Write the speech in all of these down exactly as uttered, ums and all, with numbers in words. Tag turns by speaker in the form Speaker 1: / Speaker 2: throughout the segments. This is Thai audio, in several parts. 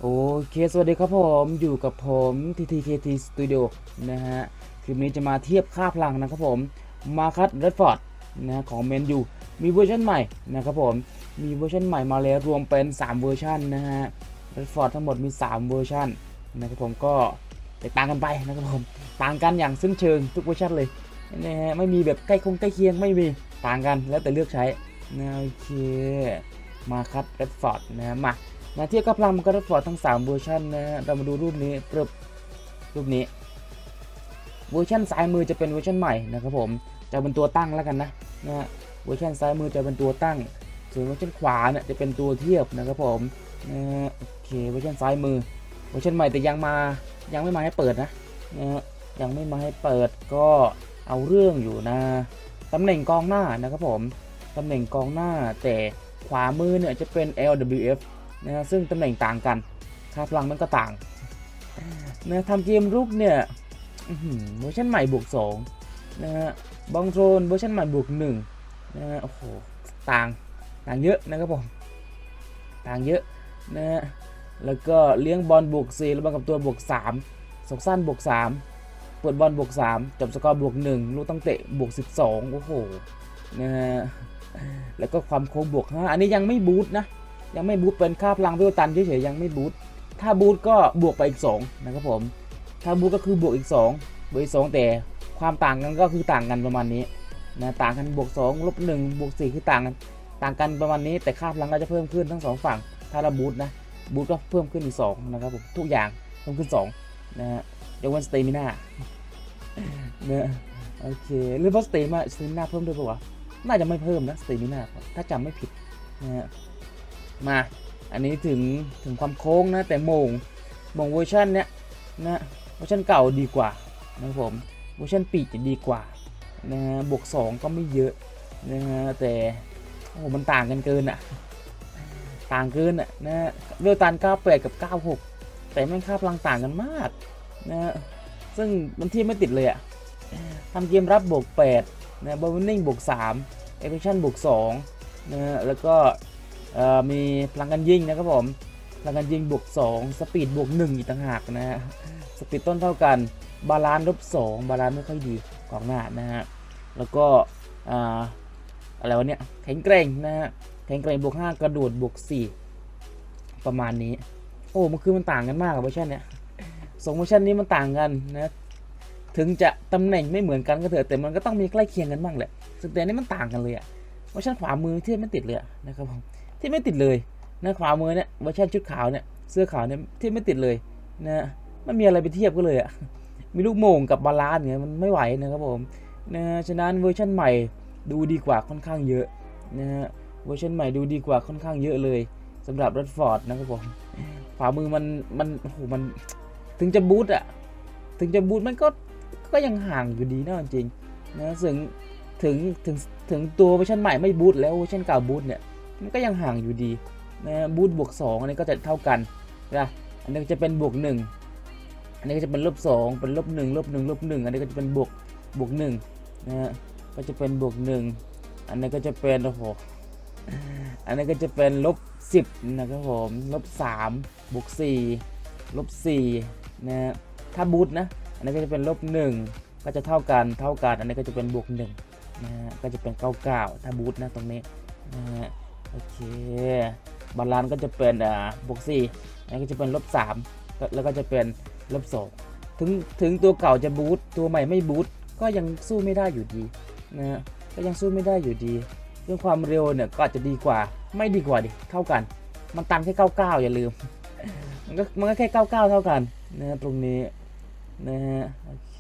Speaker 1: โอเคสวัสดีครับผมอยู่กับผม ที ที เค ที Studio นะฮะคลิปนี้จะมาเทียบค่าพลังนะครับผมมาคัสเรดฟอร์ดนะของแมนยูมีเวอร์ชันใหม่นะครับผมมีเวอร์ชันใหม่มาแล้วรวมเป็นสามเวอร์ชันนะฮะเรดฟอร์ดทั้งหมดมีสามเวอร์ชันนะครับผมก็แตกต่างกันไปนะครับผมต่างกันอย่างสิ้นเชิงทุกเวอร์ชันเลยนะฮะไม่มีแบบใกล้คงใกล้เคียงไม่มีต่างกันแล้วแต่เลือกใช้นะโอเคมาคัสเรดฟอร์ดนะมามาเทียบกับพลังมันก็ได้ฟอร์ดทั้งสามเวอร์ชันนะฮะเรามาดูรูปนี้ปรึบรูปนี้เวอร์ชันซ้ายมือจะเป็นเวอร์ชันใหม่นะครับผมจะเป็นตัวตั้งแล้วกันนะนะฮะเวอร์ชันซ้ายมือจะเป็นตัวตั้งส่วนเวอร์ชันขวาเนี่ยจะเป็นตัวเทียบนะครับผมนะฮะโอเคเวอร์ชันซ้ายมือเวอร์ชันใหม่แต่ยังมายังไม่มาให้เปิดนะนะฮะยังไม่มาให้เปิดก็เอาเรื่องอยู่นะตำแหน่งกองหน้านะครับผมตำแหน่งกองหน้าแต่ขวามือเนี่ยจะเป็น แอล ดับเบิลยู เอฟนะฮะซึ่งตำแหน่งต่างกันค่าพลังมันก็ต่างนะทำเกมรุกเนี่ยเวอร์ชันใหม่บวกสองนะฮะบองโทรนเวอร์ชันใหม่บวกหนึ่งนะฮะโอ้โหต่างต่างเยอะนะครับผมต่างเยอะนะฮะแล้วก็เลี้ยงบอลบวกสี่แล้วบอลกับตัวบวกสามสกสั้นบวกสามเปิดบอลบวกสามจบสกอร์บวกหนึ่งลูกตั้งเตะบวกสิบสองโอ้โหนะฮะแล้วก็ความโค้งบวกห้าอันนี้ยังไม่บูทนะยังไม่บูทเป็นค่าพลังเวลตันเฉยๆยังไม่บูทถ้าบูทก็บวกไปอีกสองนะครับผมถ้าบูทก็คือบวกอีกสองบวกอีกสองแต่ความต่างกันก็คือต่างกันประมาณนี้นะต่างกันบวกสองลบหนึ่งบวกสี่คือต่างกันต่างกันประมาณนี้แต่ค่าพลังก็จะเพิ่มขึ้นทั้งสองฝั่งถ้าเราบูทนะบูทก็เพิ่มขึ้นอีกสองนะครับผมทุกอย่างเพิ่มขึ้นสองนะฮะยกเว้นสเตมิน่าเนี่ยโอเคหรือว่าสเตมิน่าสเตมิน่าเพิ่มด้วยป่าวน่าจะไม่เพิ่มนะสเตมิน่าถ้าจำไม่ผิดนะฮะมาอันนี้ถึงถึงความโค้งนะแต่โมงโมงเวอร์ชันเนี้ยนะเวอร์ชันเก่าดีกว่านะครับผมเวอร์ชันปีกจะดีกว่านะฮะบวกสองก็ไม่เยอะนะฮะแต่โอ้มันต่างกันเกินอะต่างเกินอะนะเวลตันเก้าสิบแปดกับเก้าสิบหกแต่แม่งค่าพลังต่างกันมากนะฮะซึ่งมันที่ไม่ติดเลยอะทำเกมรับบวกแปดนะบอลวินนิ่งบวกสามเอฟเฟคชั่นบวกสองนะฮะแล้วก็มีพลังกันยิงนะครับผมพลังกันยิงบวกสองสปีดบวกหนึ่งอีกต่างหากนะฮะสปีดต้นเท่ากันบาลานซ์ลบสองบาลานซ์ไม่ค่อยดีของหน้านะฮะแล้วก็อะไรวะเนี่ยแข็งแกร่งนะฮะแข็งแกร่งบวกห้ากระโดดบวกสี่ประมาณนี้โอ้มันคือมันต่างกันมากกับเวอร์ชันเนี้ยสองเวอร์ชันนี้มันต่างกันนะถึงจะตำแหน่งไม่เหมือนกันก็เถอะแต่มันก็ต้องมีใกล้เคียงกันบ้างแหละซึ่งแต่นี้มันต่างกันเลยอะเวอร์ชันขวามือที่ไม่ติดเลยนะครับผมที่ไม่ติดเลยนะขวามือเนี่ยเวอร์ชันชุดขาวเนี่ยเสื้อขาวเนี่ยที่ไม่ติดเลยนะไม่มีอะไรไปเทียบกันเลยอ่ะมีลูกโม่งกับบาลานซ์เนี่ยมันไม่ไหวนะครับผมนะฉะนั้นเวอร์ชันใหม่ดูดีกว่าค่อนข้างเยอะนะฮะเวอร์ชันใหม่ดูดีกว่าค่อนข้างเยอะเลยสำหรับรัดฟอร์ดนะครับผมขวามือมันมันโอ้โหมันถึงจะบูทอ่ะถึงจะบูทมันก็ก็ยังห่างอยู่ดีนะจริงนะถึงถึงถึงถึงตัวเวอร์ชันใหม่ไม่บูทแล้วเวอร์ชันเก่าบูทเนี่ยมันก็ยังห่างอยู่ดีนะบูทบวกสองอันนี้ก็จะเท่ากันนะอันนี้จะเป็นบวกหนึ่งอันนี้ก็จะเป็นลบสองเป็นลบหนึ่งลบหนึ่งลบหนึ่งอันนี้ก็จะเป็นบวกบวกหนึ่งนะฮะก็จะเป็นบวกหนึ่งอันนี้ก็จะเป็นโอ้โหอันนี้ก็จะเป็นลบสิบนะครับผมลบสามบวกสี่ลบสี่นะฮะถ้าบูทนะอันนี้ก็จะเป็นลบหนึ่งก็จะเท่ากันเท่ากันอันนี้ก็จะเป็นบวกหนึ่งนะฮะก็จะเป็นเก้าเก้าถ้าบูทนะตรงนี้นะฮะโอเคบาลานซ์ก็จะเป็นอ่าบวกสี่อันนี้ก็จะเป็นลบสามแล้วก็จะเป็นลบสองถึงถึงตัวเก่าจะบูทตัวใหม่ไม่บูทก็ยังสู้ไม่ได้อยู่ดีนะฮะก็ยังสู้ไม่ได้อยู่ดีเรื่องความเร็วเนี่ยก็อาจจะดีกว่าไม่ดีกว่าดิเท่ากันมันตันแค่เก้าเก้าอย่าลืมมันก็มันก็แค่เก้าเก้าเท่ากันนะตรงนี้นะฮะโอเค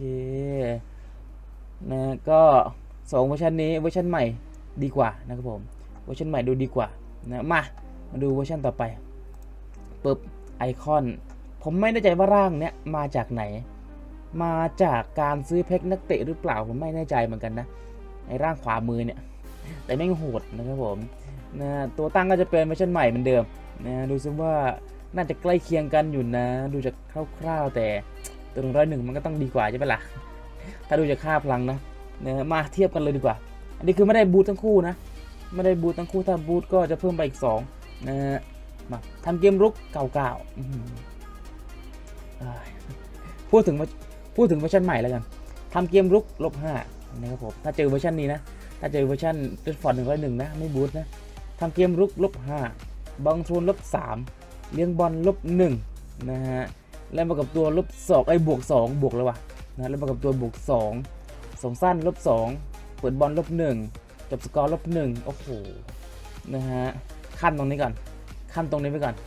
Speaker 1: นะก็สองเวอร์ชันนี้เวอร์ชันใหม่ดีกว่านะครับผมเวอร์ชันใหม่ดูดีกว่านะมามาดูเวอร์ชันต่อไปปึ๊บไอคอนผมไม่แน่ใจว่าร่างเนี้ยมาจากไหนมาจากการซื้อแพ็คนักเตะหรือเปล่าผมไม่แน่ใจเหมือนกันนะไอร่างขวามือเนี่ยแต่แม่งโหดนะครับผมนะตัวตั้งก็จะเป็นเวอร์ชันใหม่เหมือนเดิมนะดูซิว่าน่าจะใกล้เคียงกันอยู่นะดูจากคร่าวๆแต่ตัวหนึ่งร้อยหนึ่งมันก็ต้องดีกว่าใช่ไหมล่ะถ้าดูจากค่าพลังนะนะมาเทียบกันเลยดีกว่าอันนี้คือไม่ได้บูททั้งคู่นะไม่ได้บูททั้งคู่ถ้าบูทก็จะเพิ่มไปอีกสองนะฮะมาทำเกมรุกเก่าๆพูดถึงพูดถึงเวอร์ชันใหม่แล้วกันทำเกมรุกลบห้านะครับผมถ้าเจอเวอร์ชันนี้นะถ้าเจอเวอร์ชันเดดฟอร์ดหนึ่งร้อยหนึ่งนะไม่บูทนะทำเกมรุกลบห้าบังโทนลบสามเลี้ยงบอลลบหนึ่งนะฮะแล้วมากับตัวลบสองไอ้บวกสองบวกเลยวะนะแล้วมากับตัวบวกสองสองสั้นลบสองเปิดบอลลบหนึ่งจบสกอร์ลบหนึ่งโอ้โหนะฮะขั้นตรงนี้ก่อนขั้นตรงนี้ไปก่อน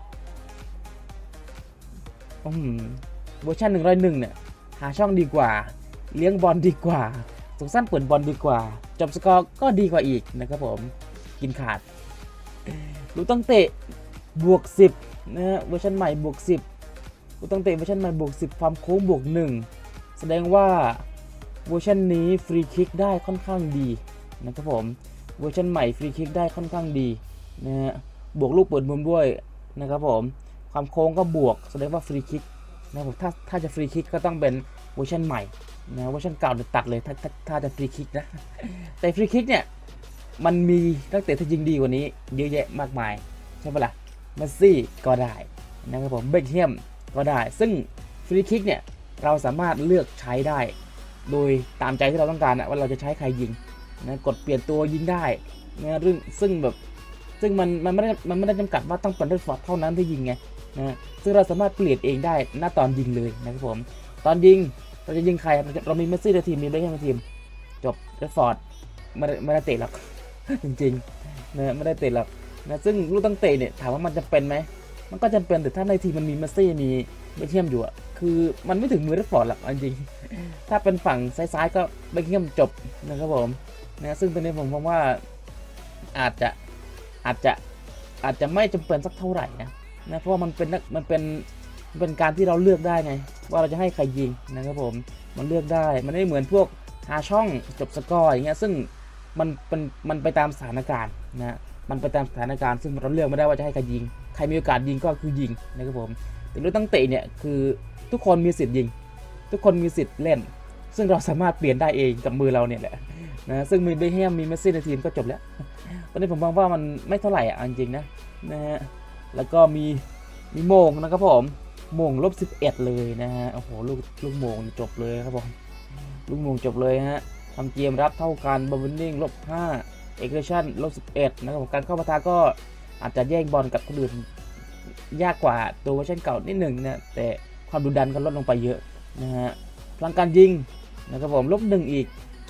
Speaker 1: อืมเวอร์ชันหนึ่งร้อยหนึ่งเนี่ยหาช่องดีกว่าเลี้ยงบอลดีกว่าสองสั้นเปิดบอลดีกว่าจบสกอร์ก็ดีกว่าอีกนะครับผมกินขาดลูกตั้งเตะบวกสิบนะฮะเวอร์ชันใหม่บวกสิบลูกตั้งเตะเวอร์ชันใหม่บวกสิบความโค้งบวกหนึ่งแสดงว่าเวอร์ชันนี้ฟรีคิกได้ค่อนข้างดีนะครับผมเวอร์ชันใหม่ฟรีคิกได้ค่อนข้างดีนะฮะบวกลูกเปิดมุมด้วยนะครับผมความโค้งก็บวกแสดงว่าฟรีคิกนะผมถ้าถ้าจะฟรีคิกก็ต้องเป็นเวอร์ชันใหม่นะเวอร์ชันเก่าเนี่ยตัดเลยถ้าถ้าถ้าจะฟรีคิกนะแต่ฟรีคิกเนี่ยมันมีนักเตะที่ยิงดีกว่านี้เยอะแยะมากมายใช่ปะล่ะเมสซี่ก็ได้นะครับผมเบคแฮมก็ได้ซึ่งฟรีคิกเนี่ยเราสามารถเลือกใช้ได้โดยตามใจที่เราต้องการนะว่าเราจะใช้ใครยิงนะกดเปลี่ยนตัวยิงได้นะเรื่องซึ่งแบบซึ่งมันมันไม่ได้มันไม่ได้จำกัดว่าต้องเป็นเรดฟอร์ดเท่านั้นที่ยิงไงนะซึ่งเราสามารถเปลี่ยนเองได้ณตอนยิงเลยนะครับผมตอนยิงเราจะยิงใครเรามีเมสซี่ในทีมมีเบคแฮมในทีมจบเรดฟอร์ดไม่ไม่ได้เตะหรอก จริงๆนะไม่ได้เตะหรอกนะซึ่งลูกตั้งเตะเนี่ยถามว่ามันจะเป็นไหมมันก็จำเป็นแต่ถ้าในทีมมันมีเมสซี่มีเบคแฮมอยู่อะคือมันไม่ถึงมือเรดฟอร์ดหรอกจริงๆถ้าเป็นฝั่งซ้ายๆก็เบคแฮมจบนะครับผมนะซึ่งตรงนี้ผมมองว่าอาจจะอาจจะอาจจะไม่จำเป็นสักเท่าไหร่นะนะเพราะว่ามันเป็นมันเป็นเป็นการที่เราเลือกได้ไงว่าเราจะให้ใครยิงนะครับผมมันเลือกได้มันไม่เหมือนพวกหาช่องจบสกอร์อย่างเงี้ยซึ่งมันเป็นมันไปตามสถานการณ์นะมันไปตามสถานการณ์ซึ่งเราเลือกไม่ได้ว่าจะให้ใครยิงใครมีโอกาสยิงก็คือยิงนะครับผมแต่ลูกตั้งเตะเนี่ยคือทุกคนมีสิทธิ์ยิงทุกคนมีสิทธิ์เล่นซึ่งเราสามารถเปลี่ยนได้เองกับมือเราเนี่ยแหละนะซึ่งมีเบคแฮมมีเมสซี่ในทีมก็จบแล้วตอนนี้ผมมองว่ามันไม่เท่าไหร่อ่ะจริงๆนะนะฮะแล้วก็มีมีโมงนะครับผมโมงลบสิบเอ็ดเลยนะฮะโอ้โหลูกลูกโมงจบเลยครับผมลูกโมงจบเลยฮะทำเกมรับเท่ากันบอลวินนิ่งลบห้าเอกชั่นลบสิบเอ็ดนะครับผมการเข้าปะทะก็อาจจะแย่งบอลกับคนอื่นยากกว่าตัวเวอร์ชันเก่านิดหนึ่งนะแต่ความดุดันก็ลดลงไปเยอะนะฮะพลังการยิงนะครับผมลบหนึ่งอีก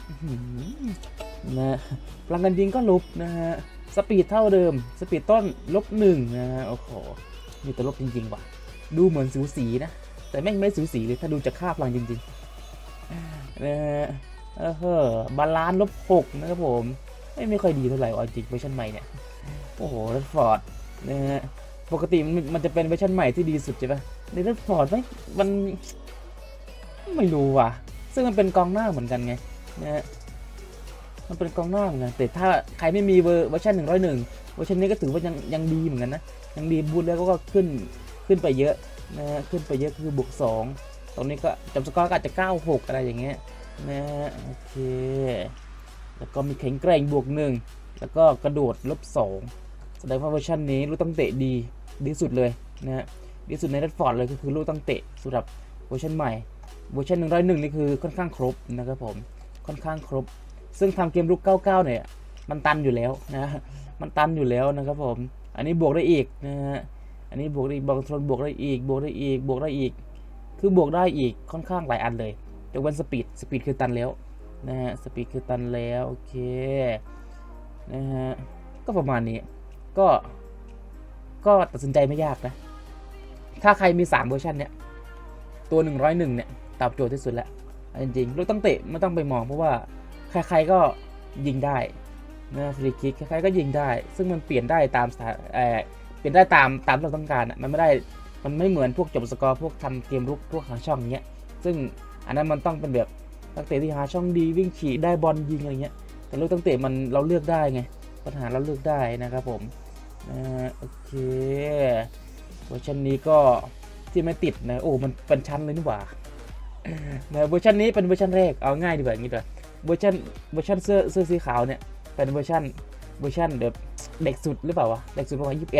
Speaker 1: นะพลังการยิงก็ลบนะฮะสปีดเท่าเดิมสปีดต้นลบหนึ่งนะฮะโอ้โหมีแต่ลบจริงๆว่ะดูเหมือนสูสีนะแต่แม่งไม่สูสีเลยถ้าดูจากค่าพลังจริงๆนะฮะเออเฮ้อบาลานซ์ลบหกนะครับผมไม่ไม่ค่อยดีเท่าไหร่จริงเวอร์ชันใหม่เนี่ยโอ้โหเรดฟอร์ดนะฮะปกติมันมันจะเป็นเวอร์ชันใหม่ที่ดีสุดใช่ปะในเรดฟอร์ดไหมมันไม่รู้ว่ะซึ่งมันเป็นกองหน้าเหมือนกันไงนะฮะมันเป็นกองหน้าเหมือนกันแต่ถ้าใครไม่มีเวอร์ชันหนึ่งร้อยหนึ่งเวอร์ชันนี้ก็ถือว่ายังยังดีเหมือนกันนะยังดีบูทแล้วก็ขึ้นขึ้นไปเยอะนะฮะขึ้นไปเยอะคือบวกสองตรงนี้ก็จำสกอร์ก็อาจจะเก้าหกอะไรอย่างเงี้ยนะฮะโอเคแล้วก็มีแข็งแกร่งบวกหนึ่งแล้วก็กระโดดลบสองแสดงว่าเวอร์ชันนี้ลูกตั้งเตะดีดีสุดเลยนะฮะดีสุดในเรดฟอร์ดเลยก็คือลูกตั้งเตะสำหรับเวอร์ชันใหม่เวอร์ชันหนึ่งร้อยหนึ่งนี่คือค่อนข้างครบนะครับผมค่อนข้างครบซึ่งทำเกมลุกเก้าเก้าเนี่ยมันตันอยู่แล้วนะมันตันอยู่แล้วนะครับผมอันนี้บวกได้อีกนะฮะอันนี้บวกได้อีกบางคนบวกได้อีกบวกได้อีกบวกได้อีกคือบวกได้อีกค่อนข้างหลายอันเลยแต่วันสปีดสปีดคือตันแล้วนะฮะสปีดคือตันแล้วโอเคนะฮะก็ประมาณนี้ก็ก็ตัดสินใจไม่ยากนะถ้าใครมีสามเวอร์ชันเนี่ยตัวหนึ่งร้อยเอ็ดเนี่ยตอบโจทย์ที่สุดแล้วจริงๆลูกตั้งเตะไม่ต้องไปมองเพราะว่าใครๆก็ยิงได้นะฟรีคิกใครๆก็ยิงได้ซึ่งมันเปลี่ยนได้ตามเอ่อเปลี่ยนได้ตามตามเราต้องการอ่ะมันไม่ได้มันไม่เหมือนพวกจบสกอร์พวกทำเกมรุกพวกหาช่องเงี้ยซึ่งอันนั้นมันต้องเป็นแบบตั้งเตะที่หาช่องดีวิ่งฉี่ได้บอลยิงอะไรเงี้ยแต่ลูกตั้งเตะมันเราเลือกได้ไงปัญหาเราเลือกได้นะครับผมนะโอเคเวอร์ชันนี้ก็ที่ไม่ติดนะโอ้มันเป็นชั้นเลยนี่หว่านะเวอร์ชันนี้เป็นเวอร์ชันแรกเอาง่ายดีกว่าอย่างนี้ด้วยเวอร์ชันเวอร์ชันเสื้อเสื้อสีขาวเนี่ยเป็นเวอร์ชันเวอร์ชันแบบเด็กสุดหรือเปล่าวะเด็กสุดประมาณยี่สิบเอ็ด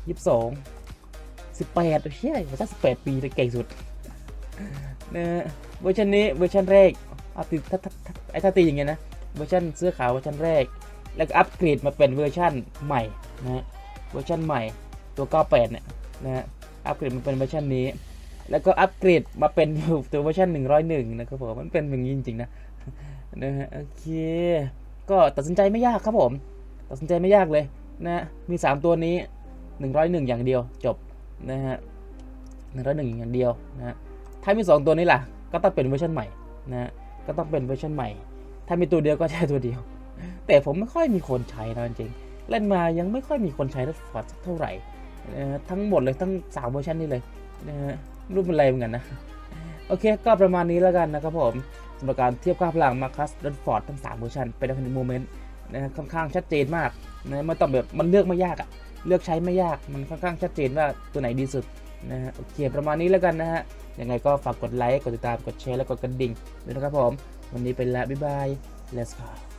Speaker 1: ยี่สิบสองสิบแปดเฮ้ยผมสักสิบแปดปีเลยเก่งสุดนะเวอร์ชันนี้เวอร์ชันแรกเอาติดถ้าไอ้ถ้าตีอย่างเงี้ยนะเวอร์ชันเสื้อขาวเวอร์ชันแรกแล้วก็อัปเกรดมาเป็นเวอร์ชันใหม่นะเวอร์ชันใหม่ตัวเก้าสิบแปดเนี่ยนะอัปเกรดมาเป็นเวอร์ชันนี้แล้วก็อัปเกรดมาเป็นตัวเวอร์ชันหนึ่งร้อยเอ็ดนะครับผมมันเป็นอย่างนี้จริงๆนะนะฮะโอเคก็ตัดสินใจไม่ยากครับผมตัดสินใจไม่ยากเลยนะมีสามตัวนี้หนึ่งร้อยเอ็ดอย่างเดียวจบนะฮะหนึ่งร้อยเอ็ดอย่างเดียวนะถ้ามีสองตัวนี้ล่ะก็ต้องเป็นเวอร์ชันใหม่นะก็ต้องเป็นเวอร์ชันใหม่ถ้ามีตัวเดียวก็ใช้ตัวเดียวแต่ผมไม่ค่อยมีคนใช้นะจริงๆเล่นมายังไม่ค่อยมีคนใช้รัดฟอร์ดเท่าไหร่นะทั้งหมดเลยทั้งสามเวอร์ชันนี้เลยนะฮะรูปเป็นไรเหมือนกันนะโอเคก็ประมาณนี้แล้วกันนะครับผมสำหรับการเทียบค่าพลังมาคัสรัดฟอร์ดทั้งสามเวอร์ชันเป็นในโมเมนต์นะค่อนข้างชัดเจนมากนะไม่ต้องแบบมันเลือกไม่ยากอะเลือกใช้ไม่ยากมันค่อนข้างชัดเจนว่าตัวไหนดีสุดนะฮะโอเคประมาณนี้แล้วกันนะฮะยังไงก็ฝากกดไลค์กดติดตามกดแชร์และกดกระดิ่งด้วยนะครับผมวันนี้เป็นแล้วบ๊ายบาย let's go